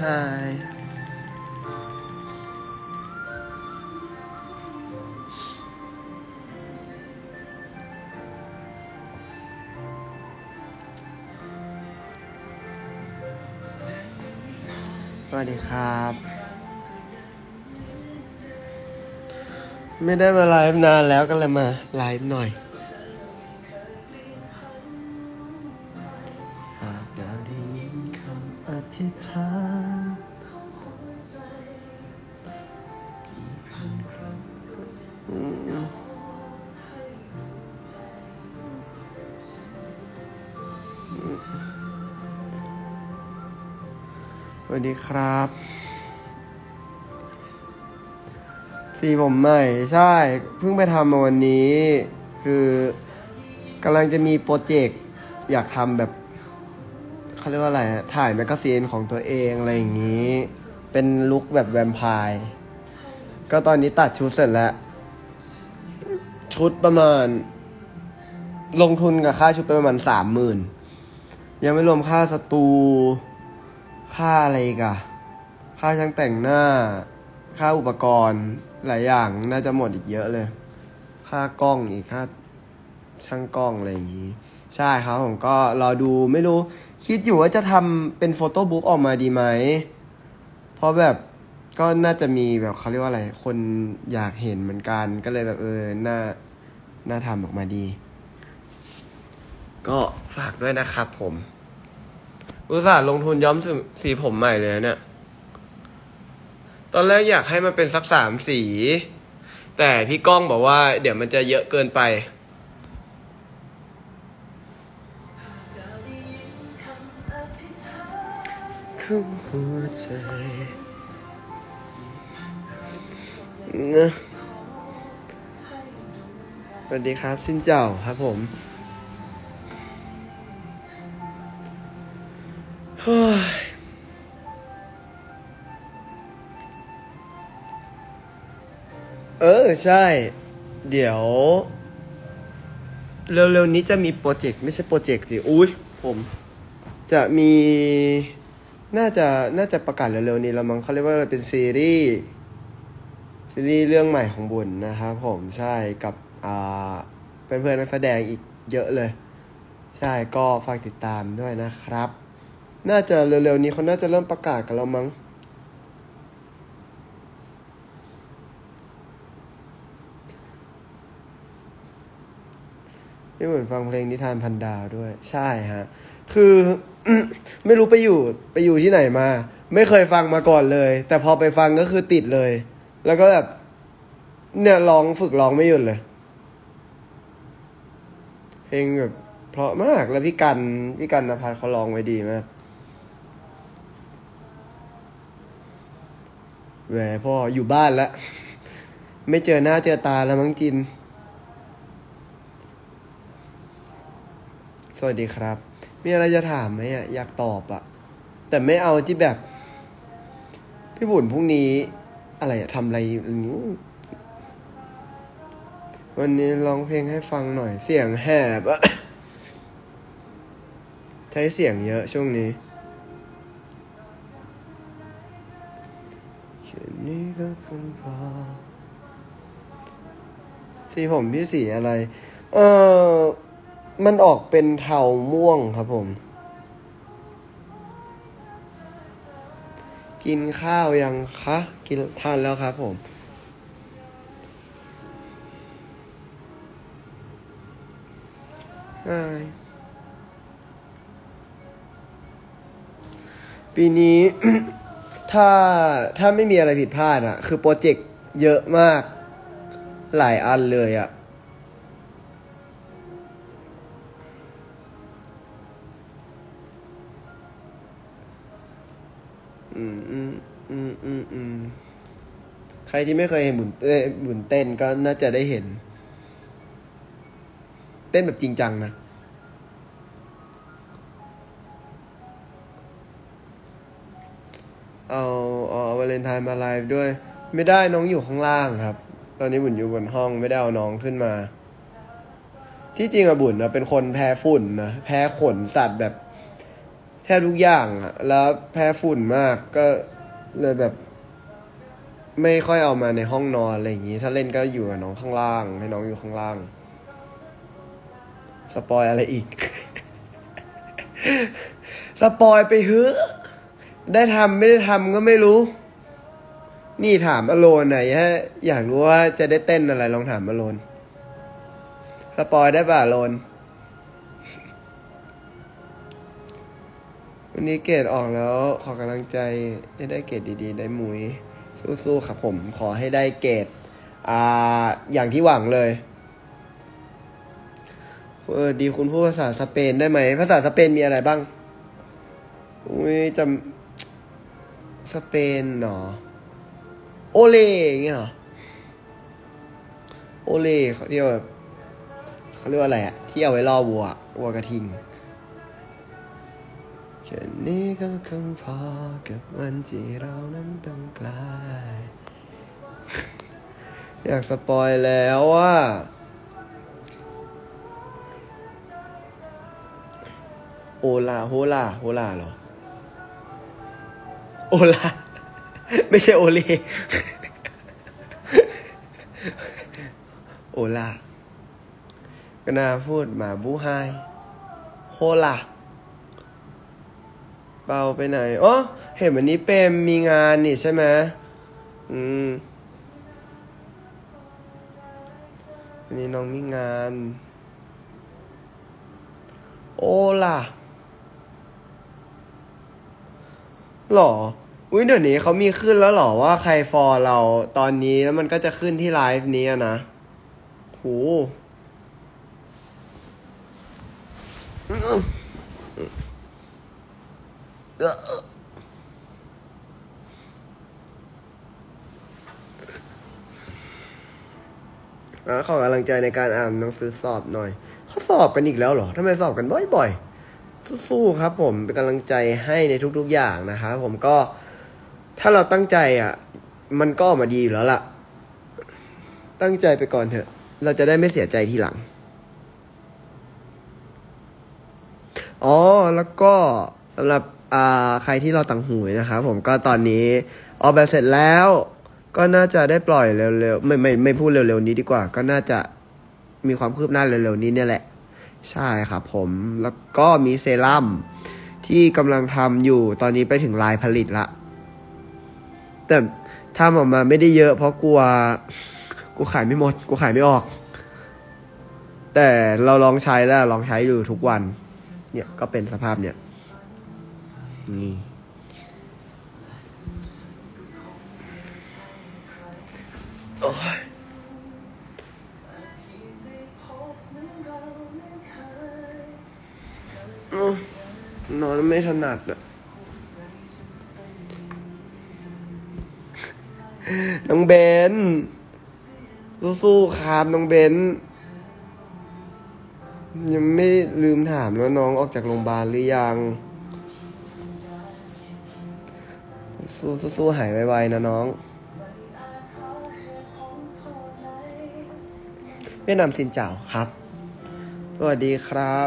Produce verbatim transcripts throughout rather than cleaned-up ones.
Hiสวัสดีครับไม่ได้มาไลฟ์นานแล้วก็เลยมาไลฟ์หน่อยหากได้ยินคำอธิษฐานกี่พันครั้งอืมสวัสดีครับสีผมใหม่ใช่เพิ่งไปทำมาวันนี้คือกำลังจะมีโปรเจกต์อยากทำแบบเขาเรียกว่าอะไรถ่ายแมกกาซีนของตัวเองอะไรอย่างนี้เป็นลุคแบบแวมไพร์ก็ตอนนี้ตัดชุดเสร็จแล้วชุดประมาณลงทุนกับค่าชุดไปประมาณสามหมื่นยังไม่รวมค่าสตูค่าอะไรอีกอะค่าช่างแต่งหน้าค่าอุปกรณ์หลายอย่างน่าจะหมดอีกเยอะเลยค่ากล้องอีกค่าช่างกล้องอะไรอย่างนี้ใช่ครับผมก็รอดูไม่รู้คิดอยู่ว่าจะทำเป็นโฟโต้บุ๊กออกมาดีไหมเพราะแบบก็น่าจะมีแบบเขาเรียกว่าอะไรคนอยากเห็นเหมือนกันก็เลยแบบเออน่าน่าทำออกมาดีก็ฝากด้วยนะครับผมอุตส่าห์ลงทุนย้อมสีผมใหม่เลยเนี่ยตอนแรกอยากให้มันเป็นสักสามสีแต่พี่ก้องบอกว่าเดี๋ยวมันจะเยอะเกินไปคือหัวใจนะสวัสดีครับซินเจ้าครับผมเฮ้ยเออใช่เดี๋ยวเร็วๆนี้จะมีโปรเจกต์ไม่ใช่โปรเจกต์สิอุ้ยผมจะมีน่าจะน่าจะประกาศเร็วๆนี้แล้วมั้งเขาเรียกว่าเป็นซีรีส์ซีรีส์เรื่องใหม่ของบุญนะครับผมใช่กับอ่าเพื่อนๆนักแสดงอีกเยอะเลยใช่ก็ฝากติดตามด้วยนะครับน่าจะเร็วๆนี้เขาน่าจะเริ่มประกาศกันแล้วมั้งพี่เหมือนฟังเพลงนิทานพันดาวด้วยใช่ฮะคือ ไม่รู้ไปอยู่ไปอยู่ที่ไหนมาไม่เคยฟังมาก่อนเลยแต่พอไปฟังก็คือติดเลยแล้วก็แบบเนี่ยร้องฝึกร้องไม่หยุดเลยเพลงแบบเพราะมากแล้วพี่กันพี่กันณภัทรเขาร้องไว้ดีมากแหวพ่ออยู่บ้านแล้วไม่เจอหน้าเจอตาแล้วมั้งจินสวัสดีครับมีอะไรจะถามไหมอ่ะอยากตอบอ่ะแต่ไม่เอาที่แบบพี่บุญพรุ่งนี้อะไรอะทำอะไรวันนี้ร้องเพลงให้ฟังหน่อยเสียงแหบอะใช้เสียงเยอะช่วงนี้แค่นี้ก็คงพอสีผมพี่สีอะไรเออมันออกเป็นเทาม่วงครับผมกินข้าวยังคะกินทานแล้วครับผมปีนี้ ถ้าถ้าไม่มีอะไรผิดพลาดอ่ะคือโปรเจกต์เยอะมากหลายอันเลยอ่ะอืมอืมอืมอืมอืมใครที่ไม่เคยเห็นบุญเอ้ยบุญเต้นก็น่าจะได้เห็นเต้นแบบจริงจังนะเอาเอาวาเลนไทน์มาไลฟ์ด้วยไม่ได้น้องอยู่ข้างล่างครับตอนนี้บุญอยู่บนห้องไม่ได้เอาน้องขึ้นมาที่จริงอะบุญนะเป็นคนแพ้ฝุ่นนะแพ้ขนสัตว์แบบแทบทุกอย่างอะแล้วแพ้ฝุ่นมากก็เลยแบบ ไม่ค่อยเอามาในห้องนอนอะไรอย่างงี้ถ้าเล่นก็อยู่กับน้องข้างล่างให้น้องอยู่ข้างล่างสปอยอะไรอีก สปอยไปเฮ้อะได้ทำไม่ได้ทำก็ไม่รู้นี่ถามอโลนไหนฮะอยากรู้ว่าจะได้เต้นอะไรลองถามอโลนสปอยได้ป่ะอโลนวันนี้เกรดออกแล้วขอกำลังใจให้ได้เกรดดีๆได้หมุยสู้ๆครับผมขอให้ได้เกรดอ่าอย่างที่หวังเลยเออดีคุณพูดภาษาสเปนได้ไหมภาษาสเปนมีอะไรบ้างอุ้ยจำสเปนเนาะโอเลอย่างเงี้ยเหรอโอเลเขาเรียกว่าเขาเรียกว่าอะไรอะที่เอาไว้ล่อวัววัวกระทิงแค่นี้ก็คงพอกับวันที่เรานั้นต้องไกลอยากสปอยแล้วว่าโอลาโฮลาโฮลาเหรอโอลาไม่ใช่โอเลโอลาก็น่าพูดมาบูไฮโฮลาเบาไปไหนอ๋อเห็นวันนี้เปมมีงานนี่ใช่ไหมอืมวันนี้น้องมีงานโอลาหรออุ้ยเดี๋ยวนี้เขามีขึ้นแล้วหรอว่าใครฟอลเราตอนนี้แล้วมันก็จะขึ้นที่ไลฟ์นี้นะโหขอกำลังใจในการอ่านหนังสือสอบหน่อยเขาสอบกันอีกแล้วเหรอทำไมสอบกันบ่อยๆสู้ๆครับผมเป็นกำลังใจให้ในทุกๆอย่างนะครับผมก็ถ้าเราตั้งใจอ่ะมันก็ออกมาดีอยู่แล้วล่ะตั้งใจไปก่อนเถอะเราจะได้ไม่เสียใจทีหลังอ๋อแล้วก็สำหรับอ่าใครที่เราตังหูนะครับผมก็ตอนนี้ออกแบบเสร็จแล้วก็น่าจะได้ปล่อยเร็วๆไม่ไม่ไม่พูดเร็วๆนี้ดีกว่าก็น่าจะมีความคืบหน้าเร็วๆนี้เนี่ยแหละใช่ครับผมแล้วก็มีเซรั่มที่กำลังทำอยู่ตอนนี้ไปถึงลายผลิตละแต่ทำออกมาไม่ได้เยอะเพราะกลัวกูขายไม่หมดกูขายไม่ออกแต่เราลองใช้แล้วลองใช้อยู่ทุกวันเนี่ยก็เป็นสภาพเนี่ยนี่โอ้ยนอนไม่ถนัดอ่ะน้องเบนสู้ๆครับน้องเบนยังไม่ลืมถามว่าน้องออกจากโรงพยาบาลหรือยังสู้ๆหายไวๆนะน้องเวียดนามซินเจ้าครับสวัสดีครับ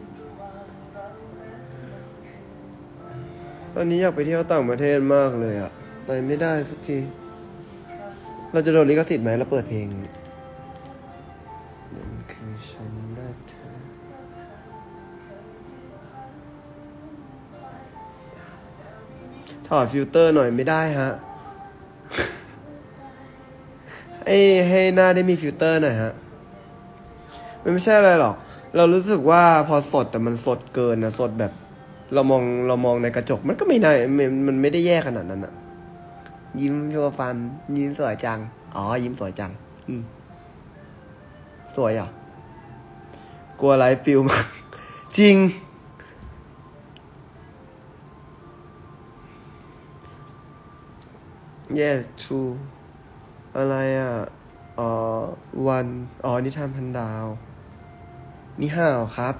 ตอนนี้อยากไปเที่ยวต่างประเทศมากเลยอ่ะไปไม่ได้สักทีเราจะโดนลิขสิทธิ์ไหมเราเปิดเพลงนั่นคือฉันรักเธอถอดฟิลเตอร์หน่อยไม่ได้ฮะให้ให้หน้าได้มีฟิลเตอร์หน่อยฮะมันไม่ใช่อะไรหรอกเรารู้สึกว่าพอสดแต่มันสดเกินนะสดแบบเรามองเรามองในกระจกมันก็ไม่ได้มันไม่ได้แย่ขนาดนั้นอะยิ้มโชว์ฟันยิ้มสวยจังอ๋อยิ้มสวยจังสวยอ่ะกลัวไลฟ์ฟิลมากจริงyes true อะไรอ่ะอ๋อวันอ๋อนิทานพันดาวนี่ห่าวครับ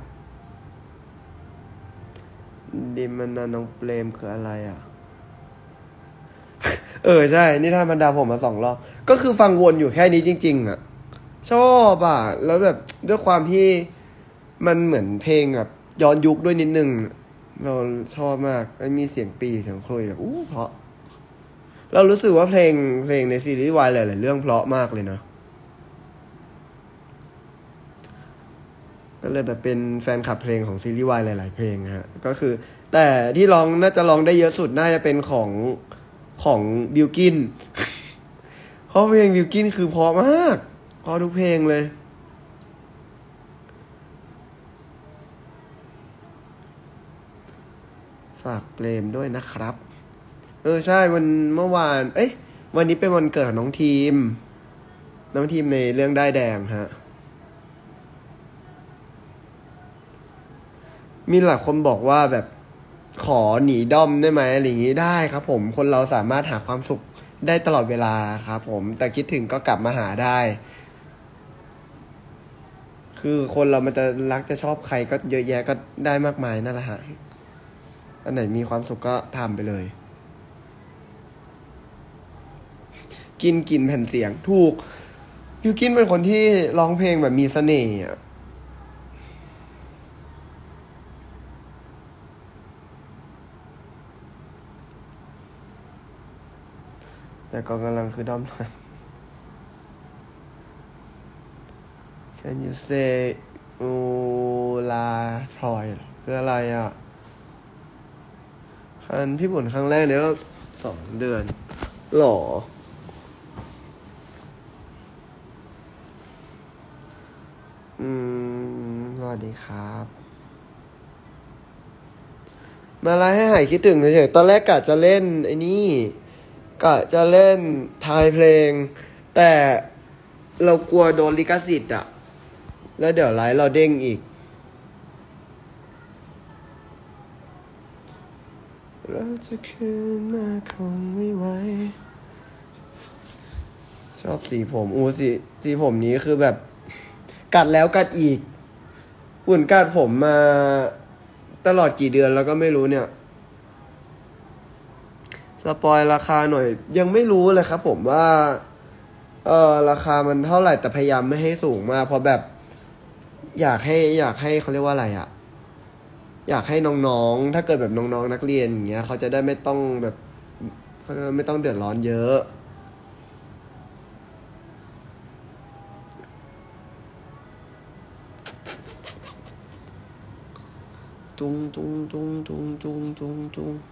ดิมันน้องเปรมคืออะไรอ่ะเออใช่นิทานพันดาวผมมาสองรอบก็คือฟังวนอยู่แค่นี้จริงๆอ่ะชอบอ่ะแล้วแบบด้วยความที่มันเหมือนเพลงแบบย้อนยุคด้วยนิดนึงเราชอบมากมันมีเสียงปีเสียงคลุยแบบอู้เพราะเรารู้สึกว่าเพลงเพลงในซีรีส์วายหลายๆเรื่องเพราะมากเลยนะก็เลยแบบเป็นแฟนคลับเพลงของซีรีส์วายหลายๆเพลงฮะก็คือแต่ที่ร้องน่าจะร้องได้เยอะสุดน่าจะเป็นของของบิลกิน เพราะเพลงบิลกินคือเพราะมากเพราะทุกเพลงเลยฝากเปรมด้วยนะครับเออใช่วันเมื่อวานเอ้ยวันนี้เป็นวันเกิดของน้องทีมน้องทีมในเรื่องด้ายแดงฮะมีหลายคนบอกว่าแบบขอหนีด้อมได้ไหมอะไรอย่างงี้ได้ครับผมคนเราสามารถหาความสุขได้ตลอดเวลาครับผมแต่คิดถึงก็กลับมาหาได้คือคนเรามันจะรักจะชอบใครก็เยอะแยะก็ได้มากมายนั่นแหละฮะอันไหนมีความสุขก็ทำไปเลยกินกินแผ่นเสียงถูกยูกินเป็นคนที่ร้องเพลงแบบมีเสน่ห์อ่ะแต่ก็กำลังคือด้อม Can you say อูลาพลอยคืออะไรอ่ะคันพี่บุญครั้งแรกเนี่ยก็สองเดือนหรออืมสวัสดีครับมาไลฟ์ให้หายคิดถึงเฉยๆตอนแรกกะจะเล่นไอ้นี่กะจะเล่นทายเพลงแต่เรากลัวโดนลิขสิทธิ์อ่ะแล้วเดี๋ยวไลฟ์เราเด้งอีกเราจะคืนมาคงไม่ไหวชอบสีผมอู้สีสีผมนี้คือแบบกัดแล้วกัดอีกหุ่นกัดผมมาตลอดกี่เดือนแล้วก็ไม่รู้เนี่ยสปอยราคาหน่อยยังไม่รู้เลยครับผมว่าเออราคามันเท่าไหร่แต่พยายามไม่ให้สูงมากเพราะแบบอยากให้อยากให้เขาเรียกว่าอะไรอะอยากให้น้องๆถ้าเกิดแบบน้องๆนักเรียนอย่างเงี้ยเขาจะได้ไม่ต้องแบบเขาไม่ต้องเดือดร้อนเยอะตุงตุงตุงตุงตุงตุงตุง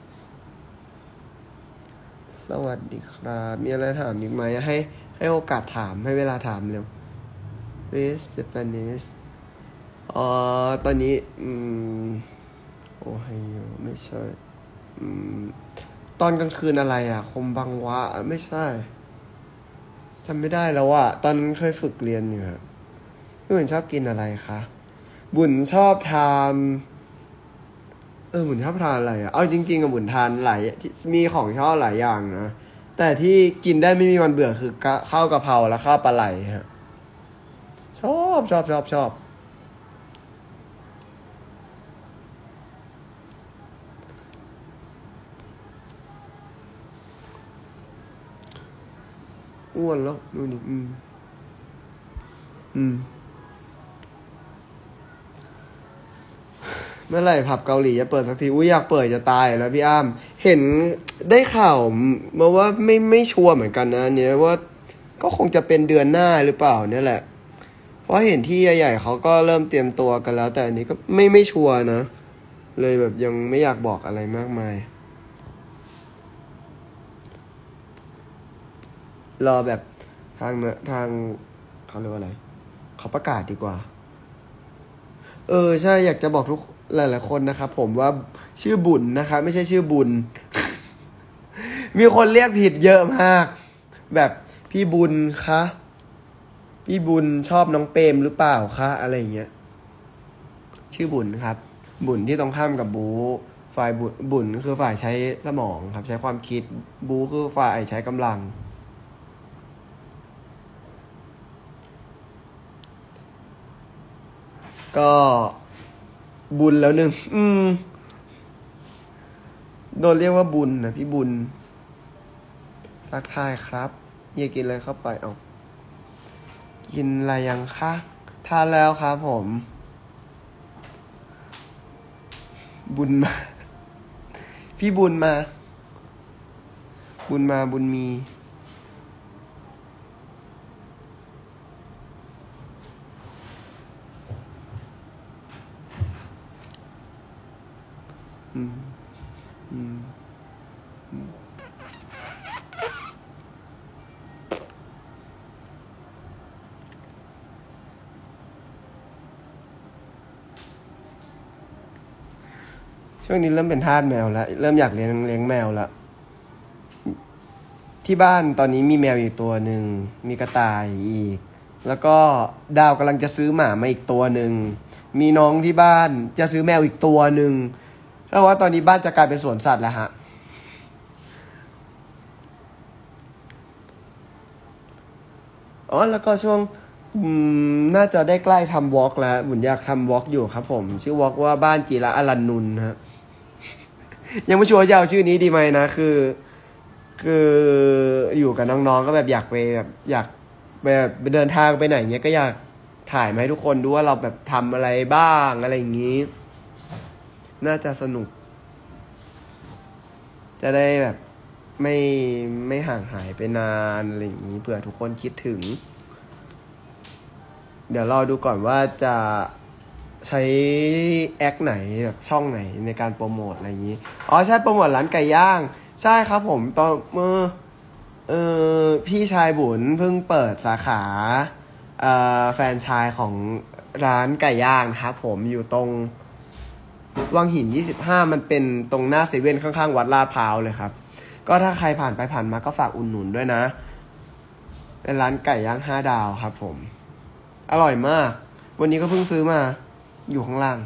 สวัสดีครับมีอะไรถามอีกไหมให้ให้โอกาสถามให้เวลาถามเร็ว Read Japanese อ๋อตอนนี้อืมโอไฮโอไม่ใช่อืมตอนกลางคืนอะไรอ่ะคมบังวะไม่ใช่จำไม่ได้แล้วอ่ะตอนนั้นเคยฝึกเรียนอยู่ครับพี่บุญชอบกินอะไรคะบุญชอบทานเออบุญชอบทานอะไรอ่ะเอาจริงๆกับบุญทานหลายมีของชอบหลายอย่างนะแต่ที่กินได้ไม่มีวันเบื่อคือข้าวกะเพราและข้าวปลาไหลฮะชอบชอบชอบชอบอ้วนแล้วดูนี่อืมอืมเมื่อไหร่ผับเกาหลีจะเปิดสักทีอุ้ยอยากเปิดจะตายแล้วพี่อ้ำเห็นได้ข่าวมาว่าไม่ไม่ชัวร์เหมือนกันนะเนี่ยว่าก็คงจะเป็นเดือนหน้าหรือเปล่าเนี่ยแหละเพราะเห็นที่ใหญ่ๆเขาก็เริ่มเตรียมตัวกันแล้วแต่อันนี้ก็ไม่ไม่ชัวร์นะเลยแบบยังไม่อยากบอกอะไรมากมายรอแบบทางทางเขาเรียกว่าอะไรเขาประกาศดีกว่าเออใช่อยากจะบอกทุกหลายๆคนนะครับผมว่าชื่อบุญนะครับไม่ใช่ชื่อบุญ มีคนเรียกผิดเยอะมากแบบพี่บุญคะพี่บุญชอบน้องเปรมหรือเปล่าคะอะไรอย่างเงี้ยชื่อบุญครับบุญที่ต้องข้ามกับบูฝ่ายบุญบุญคือฝ่ายใช้สมองครับใช้ความคิดบูคือฝ่ายใช้กำลังก็บุญแล้วหนึ่งอืมโดนเรียกว่าบุญนะพี่บุญทักทายครับเฮียกินอะไรเข้าไปเอากินอะไรยังคะทานแล้วครับผมบุญมาพี่บุญมาบุญมาบุญมีอืมอืมช่วงนี้เริ่มเป็นทาสแมวแล้วเริ่มอยากเลี้ยงเลี้ยงแมวแล้วที่บ้านตอนนี้มีแมวอยู่ตัวหนึ่งมีกระต่ายอีกแล้วก็ดาวกำลังจะซื้อหมามาอีกตัวหนึ่งมีน้องที่บ้านจะซื้อแมวอีกตัวหนึ่งเพราะว่าตอนนี้บ้านจะกลายเป็นสวนสัตว์แล้วฮะอ๋อแล้วก็ช่วงน่าจะได้ใกล้ทำวอล์กแล้วบุญอยากทำวอล์กอยู่ครับผมชื่อวอล์กว่าบ้านจิระอรันนุนฮะยังไม่ชัวร์จะเอาชื่อนี้ดีไหมนะคือคืออยู่กับน้องๆก็แบบอยากไปแบบอยากแบบไปเดินทางไปไหนเงี้ยก็อยากถ่ายมาให้ทุกคนดูว่าเราแบบทำอะไรบ้างอะไรอย่างงี้น่าจะสนุกจะได้แบบไม่ไม่ห่างหายไปนานอะไรอย่างงี้เผื่อทุกคนคิดถึงเดี๋ยวรอดูก่อนว่าจะใช้แอคไหนแบบช่องไหนในการโปรโมทอะไรอย่างนี้อ๋อใช่โปรโมทร้านไก่ย่างใช่ครับผมตอนเมื่อเออพี่ชายบุญเพิ่งเปิดสาขาเอ่อแฟรนไชส์ของร้านไก่ย่างนะครับผมอยู่ตรงวังหินยี่สิบห้ามันเป็นตรงหน้าเซเว่นข้างๆวัดลาดพร้าวเลยครับก็ถ้าใครผ่านไปผ่านมาก็ฝากอุดหนุนด้วยนะเป็นร้านไก่ย่างห้าดาวครับผมอร่อยมากวันนี้ก็เพิ่งซื้อมาอยู่ข้างล่าง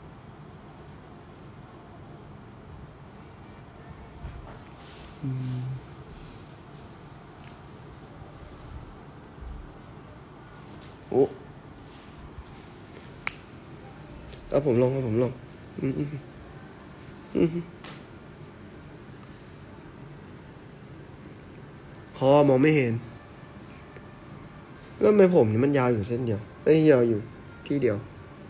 โอ้เอาผมลงเอาผมลงอืมอืมอืมพอมองไม่เห็นแล้วทำไมผมนี่มันยาวอยู่เส้นเดียวไอ้ยาวอยู่ที่เดียว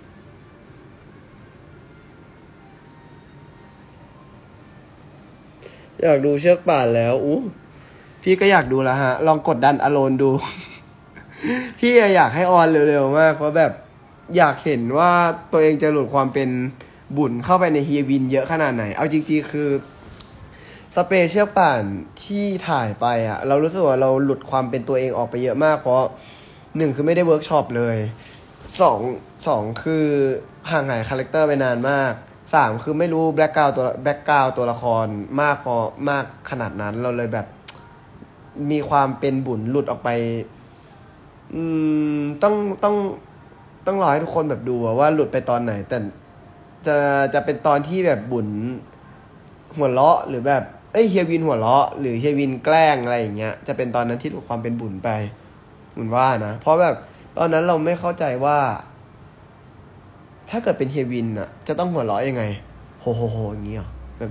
อยากดูเชือกป่านแล้วอู้พี่ก็อยากดูแล้วฮะลองกดดันอโลนดู พี่อยากให้ออนเร็วๆมากเพราะแบบอยากเห็นว่าตัวเองจะหลุดความเป็นบุญเข้าไปในเฮียวินเยอะขนาดไหนเอาจริงๆคือสเปเชียลป่านที่ถ่ายไปอะเรารู้สึกว่าเราหลุดความเป็นตัวเองออกไปเยอะมากเพราะหนึ่งคือไม่ได้เวิร์กช็อปเลยสองสองคือห่างหายคาแรคเตอร์ไปนานมากสามคือไม่รู้แบ็กกราวตัวแบ็กกราวตัวละครมากพอมากขนาดนั้นเราเลยแบบมีความเป็นบุญหลุดออกไปอืมต้องต้องต้องรอให้ทุกคนแบบดูว่าหลุดไปตอนไหนแต่จะจะเป็นตอนที่แบบบุญหัวเราะหรือแบบเอ้ยเฮียวินหัวเราะหรือเฮียวินแกล้งอะไรอย่างเงี้ยจะเป็นตอนนั้นที่หลุดความเป็นบุญไปบุญว่านะเพราะแบบตอนนั้นเราไม่เข้าใจว่าถ้าเกิดเป็นเฮียวินอ่ะจะต้องหัวเราะยังไงโฮโฮโฮอย่างเงี้ยแบบ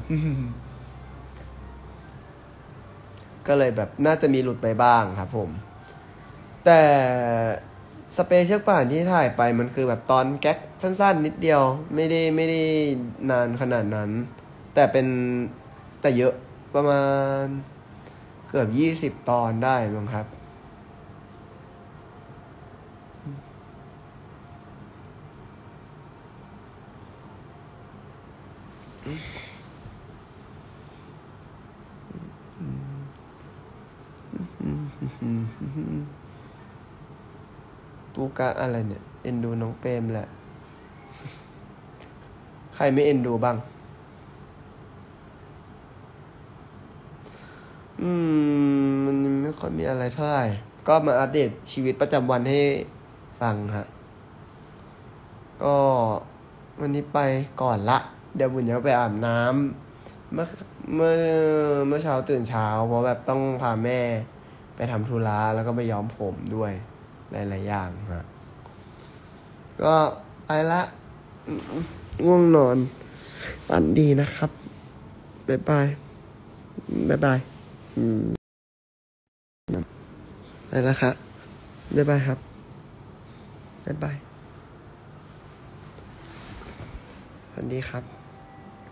ก็เลยแบบน่าจะมีหลุดไปบ้างครับผมแต่สเปเชียลป่านที่ถ่ายไปมันคือแบบตอนแก๊กสั้นๆนิดเดียวไม่ได้ไม่ได้นานขนาดนั้นแต่เป็นแต่เยอะประมาณเกือบยี่สิบตอนได้มั้งครับปูกะอะไรเนี่ยเอ็นดูน้องเปรมแหละใครไม่เอ็นดูบ้างอืมมันไม่ค่อยมีอะไรเท่าไหร่ก็มาอัปเดตชีวิตประจำวันให้ฟังฮะก็วันนี้ไปก่อนละเดี๋ยวบุญจะไปอาบน้ำเมื่อเมื่อเมื่อเช้าตื่นเช้าเพราะแบบต้องพาแม่ไปทำธุระแล้วก็ไปย้อมผมด้วยหลายๆอย่างฮะก็ไปละง่วงนอนฝันดีนะครับบ๊ายบายบ๊ายบายไปแล้วครับบ๊ายบายครับบ๊ายบายฝันดีครับ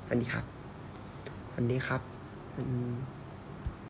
วันนี้ครับวันนี้ครับอืม